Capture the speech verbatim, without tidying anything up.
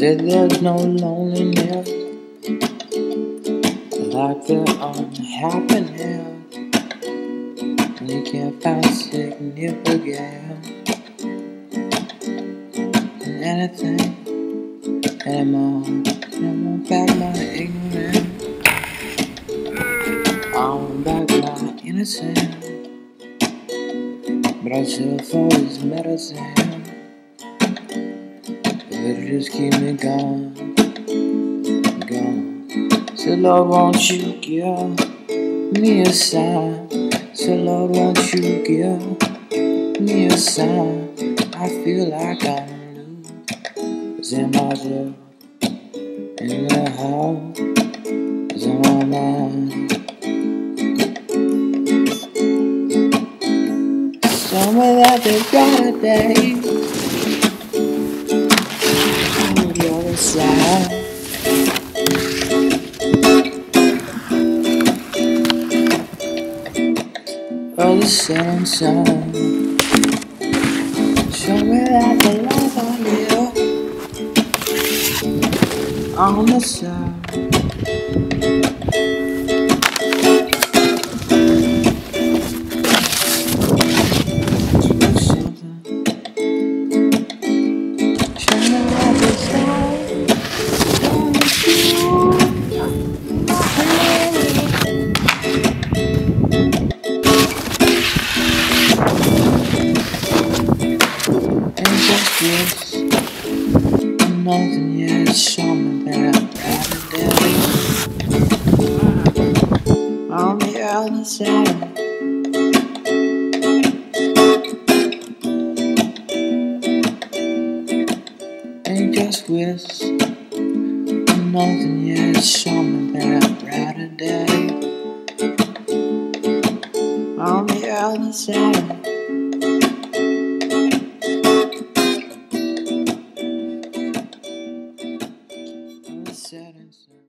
Said there's no loneliness like the unhappiness when you can't find significance in anything anymore. And I want back my ignorance, I want back my innocence, but I still for this medicine. It'll just keep me going, going. So Lord, won't you give me a sign? So Lord, won't you give me a sign? I feel like I'm losing myself in the house of my mind. Somewhere that there's brighter days on the other side. Of the setting sun. Somewhere that the life I live on the side. Nothing yet, show me that on the other side. Ain't just wish, nothing yet, show me that brighter day on the other side.